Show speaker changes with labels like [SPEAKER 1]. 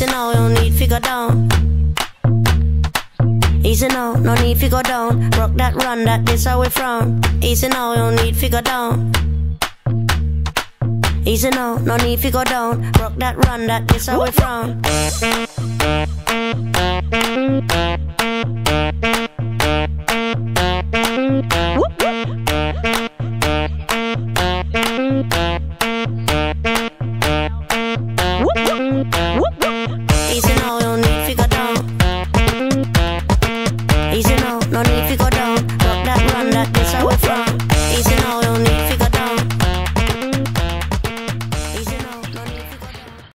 [SPEAKER 1] Easy now, you need to go down. Easy now, no need to go down. Rock that, run that, this how we from. Easy now, you need to go down. Easy now, no need to go down. Rock that, run that, this how we from.